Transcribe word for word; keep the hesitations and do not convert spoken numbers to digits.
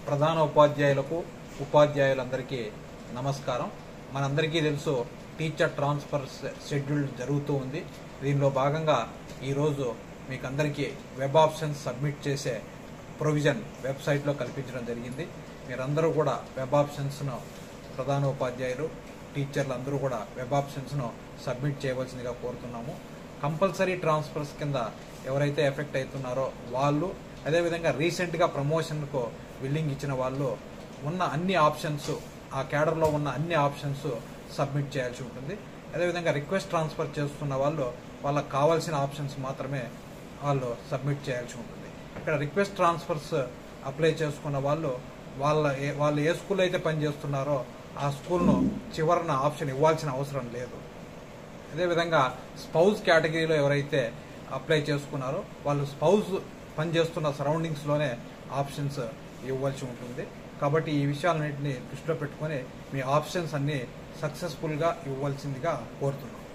ప్రధాన ఉపాధ్యాయులకు ఉపాధ్యాయులందరికీ నమస్కారం. మనందరికీ తెలుసు టీచర్ ట్రాన్స్ఫర్ షెడ్యూల్ జరుగుతూ ఉంది. దీనిలో భాగంగా ఈరోజు మీకు అందరికీ వెబ్ ఆప్షన్స్ సబ్మిట్ చేసే ప్రొవిజన్ వెబ్సైట్లో కల్పించడం జరిగింది. మీరందరూ కూడా వెబ్ ఆప్షన్స్ను ప్రధాన ఉపాధ్యాయులు టీచర్లు అందరూ కూడా వెబ్ ఆప్షన్స్ను సబ్మిట్ చేయవలసిందిగా కోరుతున్నాము. కంపల్సరీ ట్రాన్స్ఫర్స్ కింద ఎవరైతే ఎఫెక్ట్ అవుతున్నారో వాళ్ళు, అదేవిధంగా రీసెంట్గా ప్రమోషన్కు బిల్లింగ్ ఇచ్చిన వాళ్ళు ఉన్న అన్ని ఆప్షన్స్, ఆ క్యాడర్లో ఉన్న అన్ని ఆప్షన్స్ సబ్మిట్ చేయాల్సి ఉంటుంది. అదేవిధంగా రిక్వెస్ట్ ట్రాన్స్ఫర్ చేస్తున్న వాళ్ళు వాళ్ళకి కావాల్సిన ఆప్షన్స్ మాత్రమే వాళ్ళు సబ్మిట్ చేయాల్సి ఉంటుంది. ఇక్కడ రిక్వెస్ట్ ట్రాన్స్ఫర్స్ అప్లై చేసుకున్న వాళ్ళు వాళ్ళ వాళ్ళు ఏ స్కూల్ అయితే పనిచేస్తున్నారో ఆ స్కూల్ను చివరన ఆప్షన్ ఇవ్వాల్సిన అవసరం లేదు. అదేవిధంగా స్పౌజ్ కేటగిరీలో ఎవరైతే అప్లై చేసుకున్నారో వాళ్ళు స్పౌజ్ పనిచేస్తున్న సరౌండింగ్స్లోనే ఆప్షన్స్ ఇవ్వాల్సి ఉంటుంది. కాబట్టి ఈ విషయాలన్నింటినీ దృష్టిలో పెట్టుకొని మీ ఆప్షన్స్ అన్ని సక్సెస్ఫుల్గా ఇవ్వాల్సిందిగా కోరుతున్నాం.